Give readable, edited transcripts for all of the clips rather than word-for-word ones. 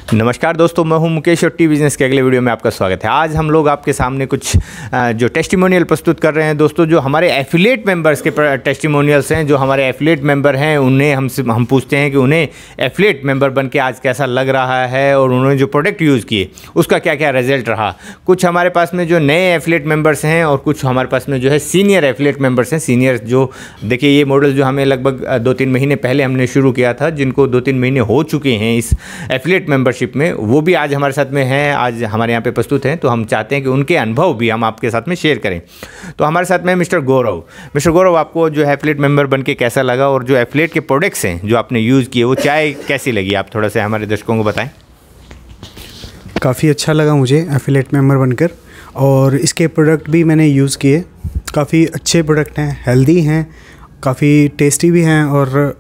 नमस्कार दोस्तों, मैं हूं मुकेश और टी बिजनेस के अगले वीडियो में आपका स्वागत है। आज हम लोग आपके सामने कुछ जो टेस्टिमोनियल प्रस्तुत कर रहे हैं दोस्तों, जो हमारे एफिलिएट मेंबर्स के टेस्टिमोनियल्स हैं। जो हमारे एफिलिएट मेंबर हैं उन्हें हम पूछते हैं कि उन्हें एफिलिएट मेंबर बन के आज कैसा लग रहा है और उन्होंने जो प्रोडक्ट यूज़ किए उसका क्या क्या रिजल्ट रहा। कुछ हमारे पास में जो नए एफिलिएट मेंबर्स हैं और कुछ हमारे पास में जो है सीनियर एफिलिएट मेंबर्स हैं। सीनियर जो देखिए, ये मॉडल जो हमें लगभग 2-3 महीने पहले हमने शुरू किया था, जिनको 2-3 महीने हो चुके हैं इस एफिलिएट मेंबरशिप में, वो भी आज हमारे साथ में हैं, आज हमारे यहाँ पे प्रस्तुत हैं। तो हम चाहते हैं कि उनके अनुभव भी हम आपके साथ में शेयर करें। तो हमारे साथ में मिस्टर गौरव, आपको जो एफिलिएट मेंबर बन के कैसा लगा और जो एफिलिएट के प्रोडक्ट्स हैं जो आपने यूज़ किए, वो चाय कैसी लगी, आप थोड़ा सा हमारे दर्शकों को बताएं। काफ़ी अच्छा लगा मुझे एफिलिएट मेंबर बनकर, और इसके प्रोडक्ट भी मैंने यूज़ किए। काफ़ी अच्छे प्रोडक्ट हैं, हेल्दी हैं, काफ़ी टेस्टी भी हैं। और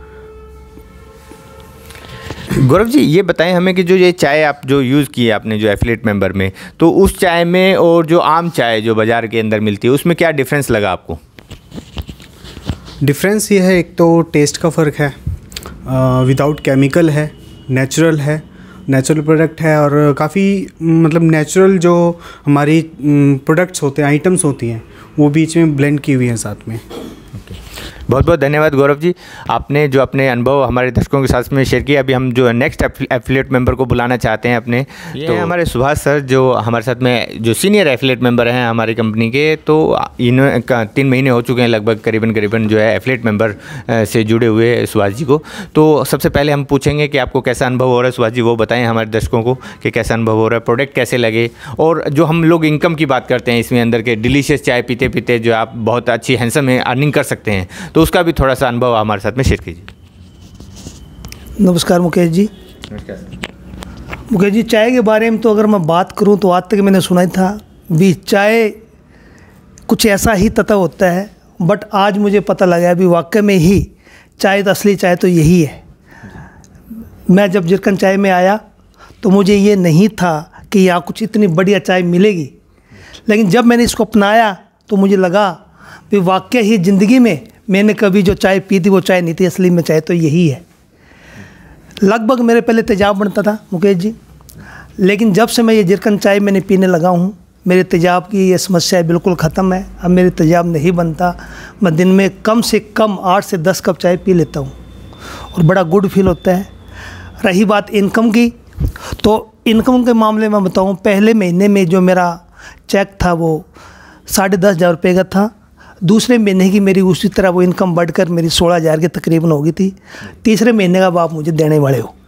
गौरव जी, ये बताएं हमें कि जो ये चाय आप जो यूज़ की है आपने जो एफिलिएट मेंबर में, तो उस चाय में और जो आम चाय जो बाज़ार के अंदर मिलती है उसमें क्या डिफरेंस लगा आपको? डिफरेंस ये है, एक तो टेस्ट का फ़र्क है, विदाउट केमिकल है, नेचुरल प्रोडक्ट है, और काफ़ी मतलब नेचुरल जो हमारी प्रोडक्ट्स होते हैं, आइटम्स होती हैं, वो बीच में ब्लेंड की हुई हैं साथ में। बहुत बहुत धन्यवाद गौरव जी, आपने जो अपने अनुभव हमारे दर्शकों के साथ में शेयर किया। अभी हम जो नेक्स्ट एफिलिएट मेंबर को बुलाना चाहते हैं अपने, तो हमारे सुभाष सर जो हमारे साथ में जो सीनियर एफिलिएट मेंबर हैं हमारी कंपनी के। तो इन 3 महीने हो चुके हैं लगभग, करीबन जो है एफिलिएट मेंबर से जुड़े हुए सुभाष जी को। तो सबसे पहले हम पूछेंगे कि आपको कैसा अनुभव हो रहा है। सुभाष जी, वो बताएँ हमारे दर्शकों को कि कैसा अनुभव हो रहा है, प्रोडक्ट कैसे लगे, और जो हम लोग इनकम की बात करते हैं इसमें अंदर के डिलीशियस चाय पीते पीते जो आप बहुत अच्छी हैंडसम अर्निंग कर सकते हैं, तो उसका भी थोड़ा सा अनुभव हमारे साथ में शेयर कीजिए। नमस्कार मुकेश जी। नमस्कार मुकेश जी, चाय के बारे में तो अगर मैं बात करूं तो आज तक मैंने सुना ही था भी चाय कुछ ऐसा ही तत्व होता है, बट आज मुझे पता लगा भी वाकई में ही चाय तो असली चाय तो यही है। मैं जब जिरकन चाय में आया तो मुझे ये नहीं था कि यहाँ कुछ इतनी बढ़िया चाय मिलेगी, लेकिन जब मैंने इसको अपनाया तो मुझे लगा भी वाकई ही ज़िंदगी में मैंने कभी जो चाय पी थी वो चाय नहीं थी, असली में चाय तो यही है। लगभग मेरे पहले तेजाब बनता था मुकेश जी, लेकिन जब से मैं ये जिरकन चाय मैंने पीने लगा हूँ, मेरे तेजाब की ये समस्या बिल्कुल ख़त्म है। अब मेरे तेजाब नहीं बनता। मैं दिन में कम से कम 8 से 10 कप चाय पी लेता हूँ और बड़ा गुड फील होता है। रही बात इनकम की, तो इनकम के मामले में बताऊँ, पहले महीने में जो मेरा चेक था वो 10,500 रुपये का था। दूसरे महीने की मेरी उसी तरह वो इनकम बढ़कर मेरी 16,000 के तकरीबन हो गई थी। तीसरे महीने का आप मुझे देने वाले हो।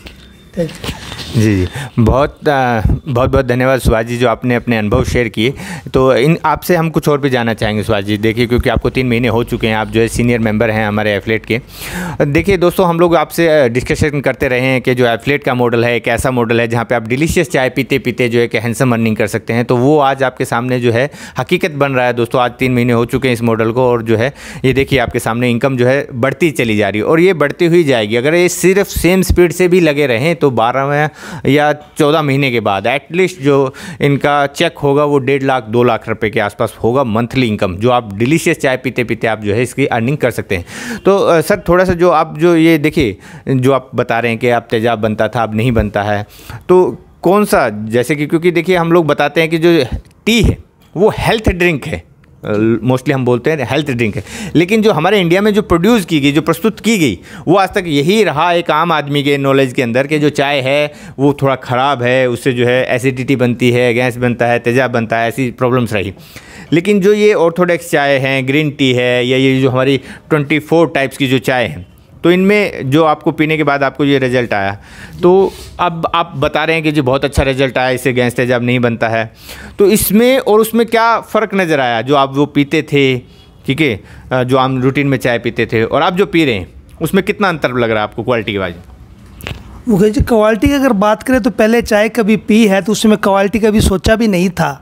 जी, बहुत बहुत धन्यवाद सुभाष जी, जो आपने अपने अनुभव शेयर किए। तो इन आपसे हम कुछ और भी जानना चाहेंगे सुभाष जी। देखिए, क्योंकि आपको 3 महीने हो चुके हैं, आप जो है सीनियर मेंबर हैं हमारे एफिलिएट के। देखिए दोस्तों, हम लोग आपसे डिस्कशन करते रहे हैं कि जो एफिलिएट का मॉडल है एक ऐसा मॉडल है जहाँ पे आप डिलीशियस चाय पीते पीते जो है कि हैंडसम अर्निंग कर सकते हैं। तो वो आज आपके सामने जो है हकीकत बन रहा है दोस्तों। आज 3 महीने हो चुके हैं इस मॉडल को, और जो है ये देखिए आपके सामने इनकम जो है बढ़ती चली जा रही है, और ये बढ़ती हुई जाएगी। अगर ये सिर्फ सेम स्पीड से भी लगे रहें तो 12 या 14 महीने के बाद एटलीस्ट जो इनका चेक होगा वो 1.5 लाख 2 लाख रुपए के आसपास होगा मंथली इनकम, जो आप डिलीशियस चाय पीते पीते आप जो है इसकी अर्निंग कर सकते हैं। तो सर, थोड़ा सा जो आप जो ये देखिए जो आप बता रहे हैं कि आप तेजाब बनता था अब नहीं बनता है, तो कौन सा, जैसे कि क्योंकि देखिए हम लोग बताते हैं कि जो टी है वो हेल्थ ड्रिंक है, मोस्टली हम बोलते हैं हेल्थ ड्रिंक है, लेकिन जो हमारे इंडिया में जो प्रोड्यूस की गई, जो प्रस्तुत की गई, वो आज तक यही रहा एक आम आदमी के नॉलेज के अंदर कि जो चाय है वो थोड़ा ख़राब है, उससे जो है एसिडिटी बनती है, गैस बनता है, तेजाब बनता है, ऐसी प्रॉब्लम्स रही। लेकिन जो ये ऑर्थोडॉक्स चाय हैं, ग्रीन टी है, या ये जो हमारी 24 टाइप्स की जो चाय है, तो इनमें जो आपको पीने के बाद आपको ये रिज़ल्ट आया, तो अब आप बता रहे हैं कि जी बहुत अच्छा रिज़ल्ट आया, इससे गैस तेजाब नहीं बनता है। तो इसमें और उसमें क्या फ़र्क नज़र आया, जो आप वो पीते थे, ठीक है, जो हम रूटीन में चाय पीते थे, और आप जो पी रहे हैं उसमें कितना अंतर लग रहा है आपको क्वालिटी के बाद? मुकेश जी, क्वालिटी की अगर बात करें तो पहले चाय कभी पी है तो उसमें क्वालिटी कभी सोचा भी नहीं था।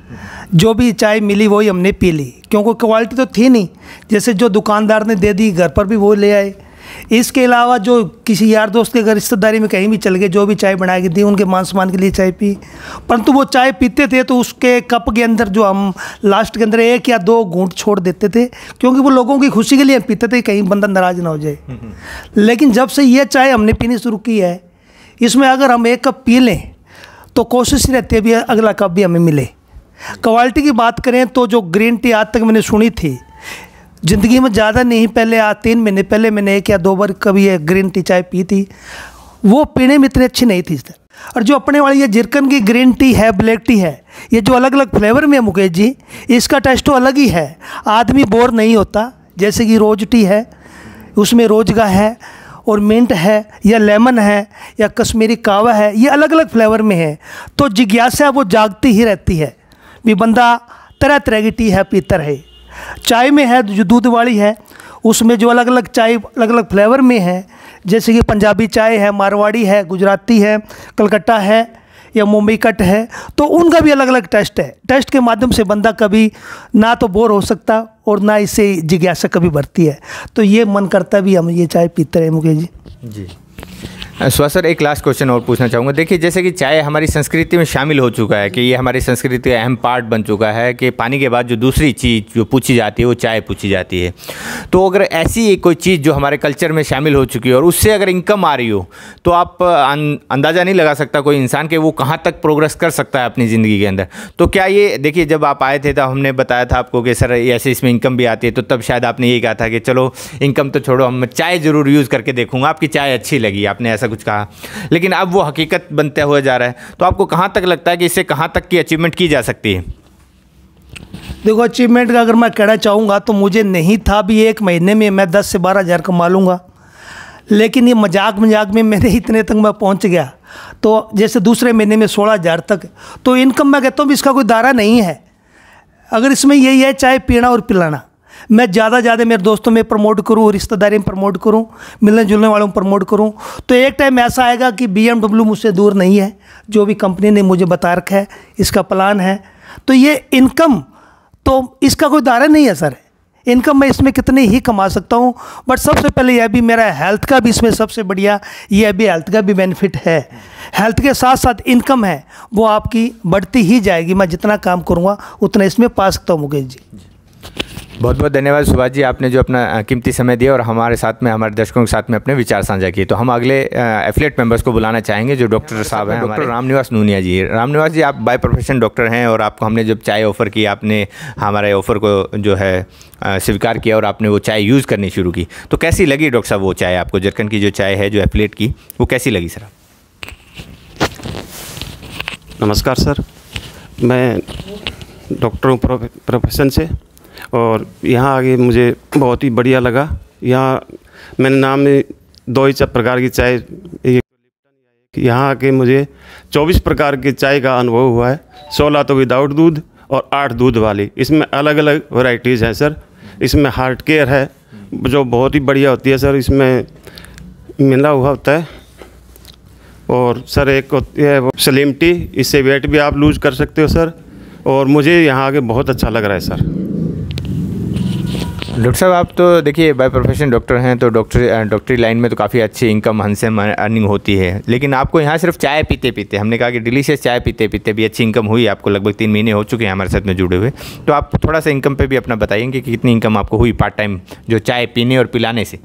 जो भी चाय मिली वही हमने पी ली, क्योंकि क्वालिटी तो थी नहीं। जैसे जो दुकानदार ने दे दी घर पर भी वो ले आए। इसके अलावा जो किसी यार दोस्त के घर रिश्तेदारी में कहीं भी चल गए, जो भी चाय बना के दी उनके मान सम्मान के लिए चाय पी, परंतु वो चाय पीते थे तो उसके कप के अंदर जो हम लास्ट के अंदर 1 या 2 घूंट छोड़ देते थे, क्योंकि वो लोगों की खुशी के लिए पीते थे, कहीं बंदा नाराज ना हो जाए। लेकिन जब से ये चाय हमने पीनी शुरू की है, इसमें अगर हम एक कप पी लें तो कोशिश रहती है भी अगला कप भी हमें मिले। क्वालिटी की बात करें तो जो ग्रीन टी आज तक मैंने सुनी थी, ज़िंदगी में ज़्यादा नहीं, पहले 3 महीने पहले मैंने 1 या 2 बार कभी ये ग्रीन टी चाय पी थी, वो पीने में इतनी अच्छी नहीं थी सर। और जो अपने वाली ये जिरकन की ग्रीन टी है, ब्लैक टी है, ये जो अलग अलग फ्लेवर में है मुकेश जी, इसका टेस्ट तो अलग ही है, आदमी बोर नहीं होता। जैसे कि रोज टी है, उसमें रोजगा है और मिंट है या लेमन है या कश्मीरी कावा है, ये अलग अलग फ्लेवर में है, तो जिज्ञासा वो जागती ही रहती है भी बंदा तरह तरह की टी है पीता रहे। चाय में है जो दूध वाली है, उसमें जो अलग अलग चाय अलग अलग फ्लेवर में है, जैसे कि पंजाबी चाय है, मारवाड़ी है, गुजराती है, कलकत्ता है या मुंबई कट है, तो उनका भी अलग अलग टेस्ट है। टेस्ट के माध्यम से बंदा कभी ना तो बोर हो सकता और ना इससे जिज्ञासा कभी बढ़ती है, तो ये मन करता भी हम ये चाय पीते रहे मुकेश जी। जी सुभाष सर, एक लास्ट क्वेश्चन और पूछना चाहूँगा। देखिए जैसे कि चाय हमारी संस्कृति में शामिल हो चुका है कि ये हमारी संस्कृति का अहम पार्ट बन चुका है कि पानी के बाद जो दूसरी चीज़ जो पूछी जाती है वो चाय पूछी जाती है। तो अगर ऐसी कोई चीज़ जो हमारे कल्चर में शामिल हो चुकी है और उससे अगर इनकम आ रही हो, तो आप अंदाज़ा नहीं लगा सकता कोई इंसान के वो कहाँ तक प्रोग्रेस कर सकता है अपनी ज़िंदगी के अंदर। तो क्या ये देखिए, जब आप आए थे तब हमने बताया था आपको कि सर ऐसे इसमें इनकम भी आती है, तो तब शायद आपने यही कहा था कि चलो इनकम तो छोड़ो, हम चाय ज़रूर यूज़ करके देखूँगा, आपकी चाय अच्छी लगी, आपने ऐसा कुछ कहा। लेकिन अब वो हकीकत बनते हुए जा रहा है, तो आपको कहाँ तक लगता है कि इससे कहाँ तक की अचीवमेंट की जा सकती है? देखो, अचीवमेंट का अगर मैं कहना चाहूँगा तो मुझे नहीं था भी 1 महीने में मैं 10 से 12 हज़ार कमा लूँगा, लेकिन ये मजाक में मेरे इतने तक मैं पहुँच गया। तो जैसे दूसरे महीने में 16 हज़ार तक, तो इनकम मैं कहता हूँ भी इसका कोई दायरा नहीं है। अगर इसमें यही है चाय पीना और पिलाना, मैं ज़्यादा मेरे दोस्तों में प्रमोट करूँ, रिश्तेदारी में प्रमोट करूँ, मिलने जुलने वालों में प्रमोट करूँ, तो एक टाइम ऐसा आएगा कि BMW मुझसे दूर नहीं है, जो भी कंपनी ने मुझे बता रखा है, इसका प्लान है। तो ये इनकम तो इसका कोई दायरा नहीं है सर, इनकम मैं इसमें कितनी ही कमा सकता हूँ। बट सबसे पहले यह भी मेरा हेल्थ का भी इसमें सबसे बढ़िया यह भी हेल्थ का भी बेनिफिट है। हेल्थ के साथ साथ इनकम है वो आपकी बढ़ती ही जाएगी, मैं जितना काम करूँगा उतना इसमें पा सकता हूँ मुकेश जी। बहुत बहुत धन्यवाद सुभाष जी, आपने जो अपना कीमती समय दिया और हमारे साथ में, हमारे दर्शकों के साथ में अपने विचार साझा किए। तो हम अगले एफिलिएट मेंबर्स को बुलाना चाहेंगे जो डॉक्टर साहब हैं, डॉक्टर रामनिवास नूनिया जी। रामनिवास जी, आप बाय प्रोफेशन डॉक्टर हैं और आपको हमने जब चाय ऑफ़र की, आपने हमारे ऑफ़र को जो है स्वीकार किया और आपने वो चाय यूज़ करनी शुरू की। तो कैसी लगी डॉक्टर साहब वो चाय आपको, जिरकन की जो चाय है जो एफिलिएट की, वो कैसी लगी सर? नमस्कार सर, मैं डॉक्टर हूँ प्रोफेशन से और यहाँ आके मुझे बहुत ही बढ़िया लगा। यहाँ मैंने नाम में 2 ही प्रकार की चाय, यहाँ आके मुझे 24 प्रकार की चाय का अनुभव हुआ है। 16 तो विदाउट दूध और 8 दूध वाली, इसमें अलग अलग वैरायटीज़ हैं सर। इसमें हार्ट केयर है जो बहुत ही बढ़िया होती है सर, इसमें मिला हुआ होता है। और सर एक होती है वो स्लिम टी, इससे वेट भी आप लूज़ कर सकते हो सर। और मुझे यहाँ आके बहुत अच्छा लग रहा है सर। डॉक्टर साहब, आप तो देखिए बाय प्रोफेशन डॉक्टर हैं, तो डॉक्टरी लाइन में तो काफ़ी अच्छी इनकम हैंडसम अर्निंग होती है, लेकिन आपको यहाँ सिर्फ चाय पीते पीते, हमने कहा कि डिलीशियस चाय पीते पीते भी अच्छी इनकम हुई आपको। लगभग 3 महीने हो चुके हैं हमारे साथ में जुड़े हुए, तो आप थोड़ा सा इनकम पे भी अपना बताएंगे कि कितनी इनकम आपको हुई पार्ट टाइम जो चाय पीने और पिलाने से?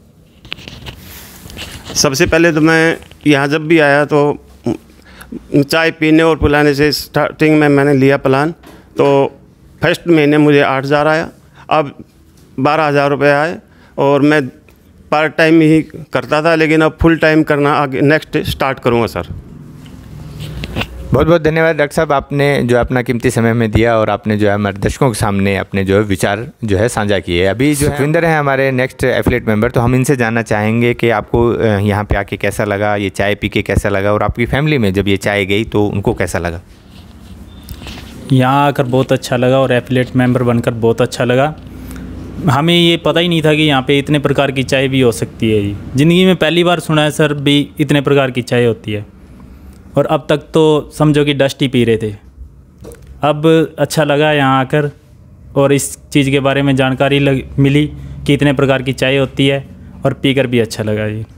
सबसे पहले तो मैं यहाँ जब भी आया तो चाय पीने और पिलाने से स्टार्टिंग में मैंने लिया प्लान, तो फर्स्ट महीने मुझे 8,000 आया, अब 12,000 रुपये आए। और मैं पार्ट टाइम ही करता था, लेकिन अब फुल टाइम करना आगे नेक्स्ट स्टार्ट करूँगा सर। बहुत बहुत धन्यवाद डॉक्टर साहब, आपने जो अपना कीमती समय में दिया और आपने जो है हमारे दर्शकों के सामने अपने जो है विचार जो है साझा किए। अभी जो सुखविंदर हैं हमारे नेक्स्ट एफिलिएट मेंबर, तो हम इनसे जानना चाहेंगे कि आपको यहाँ पे आके कैसा लगा, ये चाय पी के कैसा लगा, और आपकी फैमिली में जब ये चाय गई तो उनको कैसा लगा? यहाँ आकर बहुत अच्छा लगा और एफिलिएट मेंबर बनकर बहुत अच्छा लगा। हमें ये पता ही नहीं था कि यहाँ पे इतने प्रकार की चाय भी हो सकती है। ज़िंदगी में पहली बार सुना है सर भी इतने प्रकार की चाय होती है, और अब तक तो समझो कि डस्ट ही पी रहे थे। अब अच्छा लगा यहाँ आकर और इस चीज़ के बारे में जानकारी मिली कि इतने प्रकार की चाय होती है, और पीकर भी अच्छा लगा जी।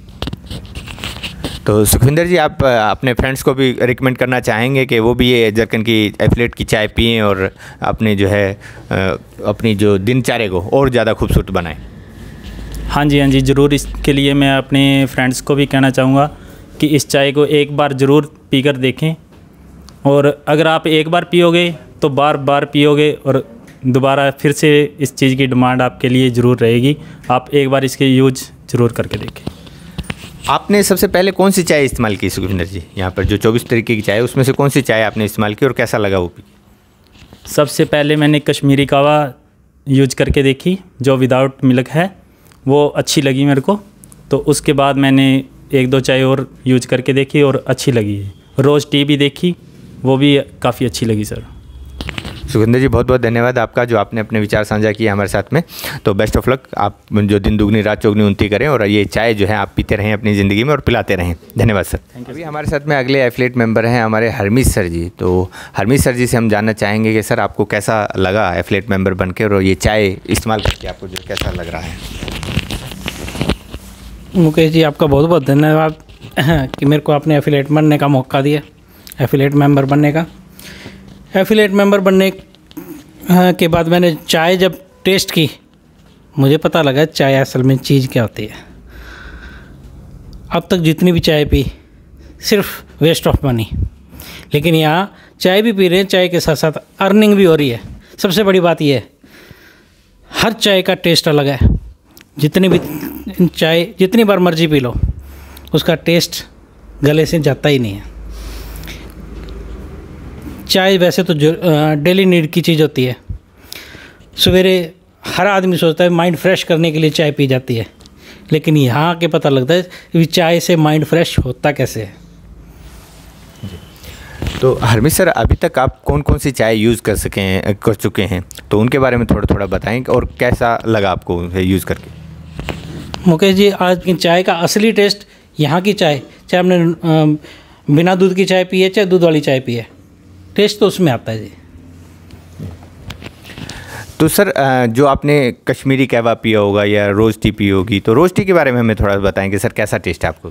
तो सुखविंदर जी, आप अपने फ्रेंड्स को भी रिकमेंड करना चाहेंगे कि वो भी ये जिरकन की एफिलिएट की चाय पिएं और अपने जो है अपनी जो दिनचर्या को और ज़्यादा खूबसूरत बनाएं? हाँ जी ज़रूर। इसके लिए मैं अपने फ्रेंड्स को भी कहना चाहूँगा कि इस चाय को एक बार ज़रूर पीकर देखें, और अगर आप एक बार पियोगे तो बार बार पियोगे और दोबारा फिर से इस चीज़ की डिमांड आपके लिए ज़रूर रहेगी। आप एक बार इसके यूज ज़रूर करके देखें। आपने सबसे पहले कौन सी चाय इस्तेमाल की सुखविंदर जी? यहाँ पर जो 24 तरीके की चाय है उसमें से कौन सी चाय आपने इस्तेमाल की और कैसा लगा वो पी? सबसे पहले मैंने कश्मीरी कावा यूज करके देखी, जो विदाउट मिल्क है, वो अच्छी लगी मेरे को। तो उसके बाद मैंने 1-2 चाय और यूज करके देखी और अच्छी लगी। रोज़ टी भी देखी, वो भी काफ़ी अच्छी लगी सर। सुखविंदर जी बहुत बहुत धन्यवाद आपका, जो आपने अपने विचार साझा किए हमारे साथ में। तो बेस्ट ऑफ लक, आप जो दिन दुगनी रात चौगनी उन्नति करें और ये चाय जो है आप पीते रहें अपनी ज़िंदगी में और पिलाते रहें। धन्यवाद सर। अभी हमारे साथ में अगले एफिलिएट मेंबर हैं हमारे हरमीत सर जी। तो हरमीत सर जी से हम जानना चाहेंगे कि सर आपको कैसा लगा एफिलिएट मेंबर बनकर और ये चाय इस्तेमाल करके आपको जो कैसा लग रहा है? मुकेश जी आपका बहुत बहुत धन्यवाद कि मेरे को आपने एफिलिएट बनने का मौका दिया, एफिलिएट मेंबर बनने का। एफिलिएट मेंबर बनने के बाद मैंने चाय जब टेस्ट की, मुझे पता लगा चाय असल में चीज़ क्या होती है। अब तक जितनी भी चाय पी सिर्फ वेस्ट ऑफ मनी, लेकिन यहाँ चाय भी पी रहे हैं, चाय के साथ साथ अर्निंग भी हो रही है। सबसे बड़ी बात यह है, हर चाय का टेस्ट अलग है। जितनी भी चाय जितनी बार मर्जी पी लो, उसका टेस्ट गले से जाता ही नहीं है। चाय वैसे तो डेली नीड की चीज़ होती है। सवेरे हर आदमी सोचता है माइंड फ्रेश करने के लिए चाय पी जाती है, लेकिन यहाँ आके पता लगता है कि चाय से माइंड फ्रेश होता कैसे है। तो हरमीत सर, अभी तक आप कौन कौन सी चाय यूज़ कर चुके हैं, तो उनके बारे में थोड़ा थोड़ा बताएं और कैसा लगा आपको यूज़ करके? मुकेश जी, आज की चाय का असली टेस्ट यहाँ की चाय, चाहे हमने बिना दूध की चाय पी है चाहे दूध वाली चाय पी है, टेस्ट तो उसमें आता है जी। तो सर, जो आपने कश्मीरी कहवा पिया होगा या रोज़ टी पी होगी, तो रोज़ टी के बारे में हमें थोड़ा बताएंगे सर, कैसा टेस्ट है आपको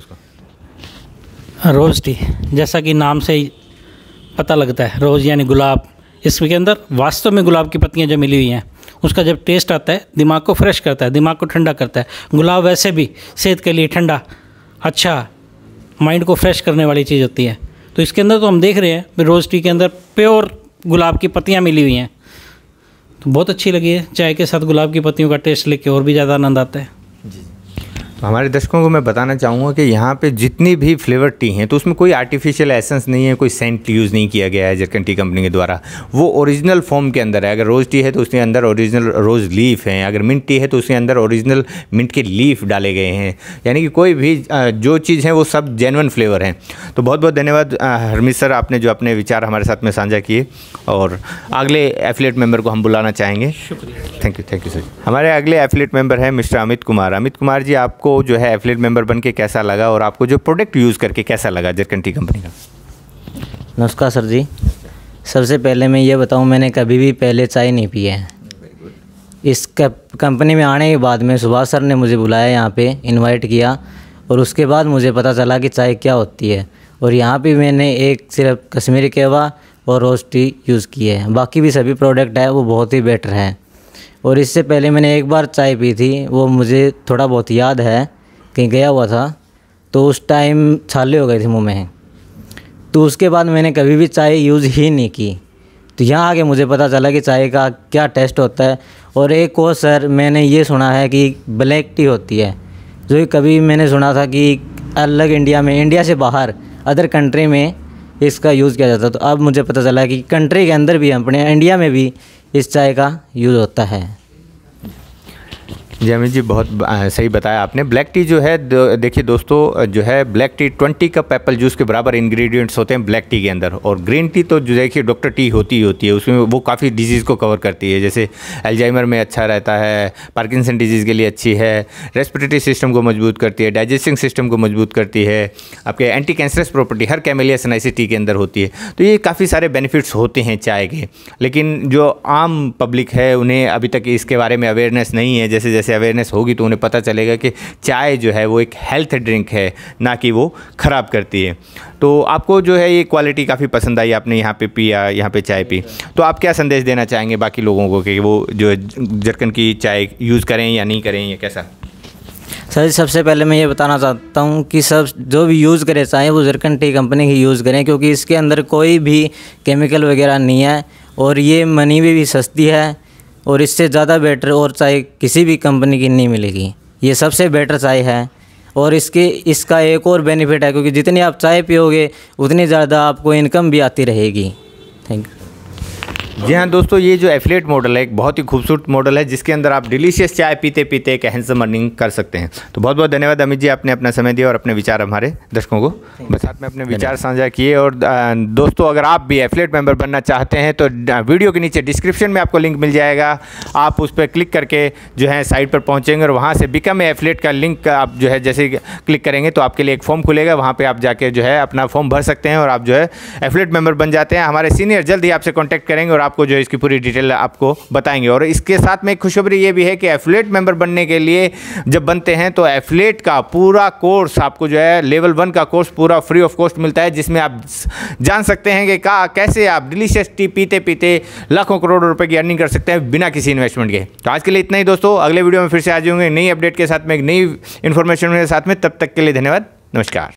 उसका? रोज़ टी जैसा कि नाम से ही पता लगता है, रोज़ यानी गुलाब। इसके अंदर वास्तव में गुलाब की पत्तियां जो मिली हुई हैं, उसका जब टेस्ट आता है दिमाग को फ्रेश करता है, दिमाग को ठंडा करता है। गुलाब वैसे भी सेहत के लिए ठंडा, अच्छा, माइंड को फ्रेश करने वाली चीज़ होती है। तो इसके अंदर तो हम देख रहे हैं रोज़ टी के अंदर प्योर गुलाब की पत्तियां मिली हुई हैं, तो बहुत अच्छी लगी है। चाय के साथ गुलाब की पत्तियों का टेस्ट लेके और भी ज़्यादा आनंद आता है। हमारे दर्शकों को मैं बताना चाहूँगा कि यहाँ पे जितनी भी फ्लेवर टी हैं, तो उसमें कोई आर्टिफिशियल एसेंस नहीं है, कोई सेंट यूज़ नहीं किया गया है जरकन टी कंपनी के द्वारा। वो ओरिजिनल फॉर्म के अंदर है। अगर रोज़ टी है तो उसके अंदर ओरिजिनल रोज़ लीफ हैं, अगर मिंट टी है तो उसके अंदर ओरिजिनल मिंट के लीफ डाले गए हैं। यानी कि कोई भी जो चीज़ है वो सब जेन्युइन फ्लेवर हैं। तो बहुत बहुत धन्यवाद हरमीत सर, आपने जो अपने विचार हमारे साथ में साझा किए। और अगले एफिलिएट मेंबर को हम बुलाना चाहेंगे। शुक्रिया। Thank you sir. हमारे अगले एफिलिएट मेंबर हैं मिस्टर अमित कुमार। अमित कुमार जी, आपको जो है एफिलिएट मेंबर बनके कैसा लगा और आपको जो प्रोडक्ट यूज़ करके कैसा लगा जरकन टी कंपनी का? नमस्कार सर जी। सबसे पहले मैं ये बताऊं, मैंने कभी भी पहले चाय नहीं पी है। इस कंपनी में आने के बाद में सुभाष सर ने मुझे बुलाया, यहाँ पे इनवाइट किया, और उसके बाद मुझे पता चला कि चाय क्या होती है। और यहाँ पे मैंने एक सिर्फ कश्मीरी कहवा और रोज़ टी यूज़ की है। बाकी भी सभी प्रोडक्ट है वो बहुत ही बेटर हैं। और इससे पहले मैंने एक बार चाय पी थी, वो मुझे थोड़ा बहुत याद है, कहीं गया हुआ था तो उस टाइम छाले हो गए थे मुँह में। तो उसके बाद मैंने कभी भी चाय यूज़ ही नहीं की। तो यहाँ आके मुझे पता चला कि चाय का क्या टेस्ट होता है। और एक और सर, मैंने ये सुना है कि ब्लैक टी होती है, जो कभी मैंने सुना था कि अलग इंडिया से बाहर अदर कंट्री में इसका यूज़ किया जाता। तो अब मुझे पता चला कि कंट्री के अंदर भी, अपने इंडिया में भी इस चाय का यूज़ होता है। जी अमित जी, बहुत सही बताया आपने। ब्लैक टी जो है, देखिए दोस्तों, जो है black tea 20 cup apple juice के बराबर इंग्रेडिएंट्स होते हैं ब्लैक टी के अंदर। और ग्रीन टी तो जो देखिए डॉक्टर टी होती है, उसमें वो काफ़ी डिजीज़ को कवर करती है। जैसे अल्जाइमर में अच्छा रहता है, पार्किंसन डिजीज़ के लिए अच्छी है, रेस्पिरेटरी सिस्टम को मजबूत करती है, डाइजेस्टिंग सिस्टम को मजबूत करती है, आपके एंटी कैंसरस प्रॉपर्टी हर कैमेलिया सनाइसिस टी के अंदर होती है। तो ये काफ़ी सारे बेनिफिट्स होते हैं चाय के। लेकिन जो आम पब्लिक है उन्हें अभी तक इसके बारे में अवेयरनेस नहीं है। जैसे जैसे अवेयरनेस होगी तो उन्हें पता चलेगा कि चाय जो है वो एक हेल्थ ड्रिंक है, ना कि वो ख़राब करती है। तो आपको जो है ये क्वालिटी काफ़ी पसंद आई, आपने यहाँ पे पिया, यहाँ पे चाय पी, तो आप क्या संदेश देना चाहेंगे बाकी लोगों को कि वो जो जरकन की चाय यूज़ करें या नहीं करें, या कैसा? सर सबसे पहले मैं ये बताना चाहता हूँ कि सब जो भी यूज़ करें चाहे वो जरकन टी कंपनी की यूज़ करें, क्योंकि इसके अंदर कोई भी केमिकल वगैरह नहीं है और ये मनी में भी सस्ती है और इससे ज़्यादा बेटर और चाय किसी भी कंपनी की नहीं मिलेगी। ये सबसे बेटर चाय है और इसका एक और बेनिफिट है, क्योंकि जितनी आप चाय पियोगे उतनी ज़्यादा आपको इनकम भी आती रहेगी। Thank you. जी हाँ दोस्तों, ये जो एफिलिएट मॉडल है एक बहुत ही खूबसूरत मॉडल है जिसके अंदर आप डिलीशियस चाय पीते पीते एक हैंडसम अर्निंग कर सकते हैं। तो बहुत बहुत धन्यवाद अमित जी, आपने अपना समय दिया और अपने विचार हमारे दर्शकों को साथ में अपने विचार साझा किए। और दोस्तों अगर आप भी एफिलिएट मेंबर बनना चाहते हैं तो वीडियो के नीचे डिस्क्रिप्शन में आपको लिंक मिल जाएगा, आप उस पर क्लिक करके जो है साइट पर पहुँचेंगे और वहाँ से बिकम एफिलिएट का लिंक आप जो है जैसे क्लिक करेंगे तो आपके लिए एक फॉर्म खुलेगा, वहाँ पर आप जाके जो है अपना फॉर्म भर सकते हैं और आप जो है एफिलिएट मेंबर बन जाते हैं। हमारे सीनियर जल्द ही आपसे कॉन्टैक्ट करेंगे और आपको जो है इसकी पूरी डिटेल आपको बताएंगे। और इसके साथ में एक खुशखबरी ये भी है कि एफिलिएट मेंबर बनने के लिए जब बनते हैं तो एफिलिएट का पूरा कोर्स आपको जो है लेवल 1 का कोर्स पूरा फ्री ऑफ कॉस्ट मिलता है, जिसमें आप जान सकते हैं कि कैसे आप डिलीशियस टी पीते पीते लाखों करोड़ों रुपए की अर्निंग कर सकते हैं बिना किसी इन्वेस्टमेंट के। तो आज के लिए इतना ही दोस्तों, अगले वीडियो में फिर से आ जाऊंगे नई अपडेट के साथ में, एक नई इन्फॉर्मेशन के साथ में। तब तक के लिए धन्यवाद, नमस्कार।